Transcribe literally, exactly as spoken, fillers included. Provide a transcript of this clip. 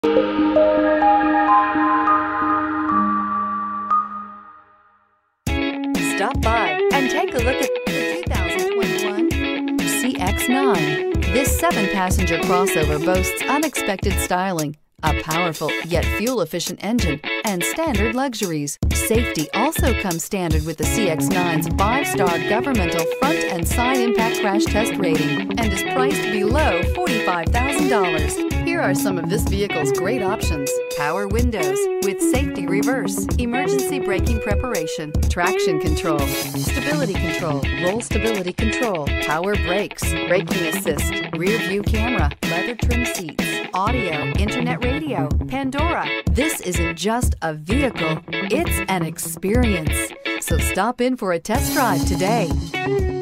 Stop by and take a look at the two thousand twenty-one C X nine. This seven-passenger crossover boasts unexpected styling, a powerful yet fuel-efficient engine, and standard luxuries. Safety also comes standard with the C X nine's five-star governmental front and side impact crash test rating and is priced below forty-five thousand dollars. Here are some of this vehicle's great options: power windows with safety reverse, emergency braking preparation, traction control, stability control, roll stability control, power brakes, braking assist, rear view camera, leather trim seats, audio, internet radio, Pandora. This isn't just a vehicle, it's an experience. So stop in for a test drive today.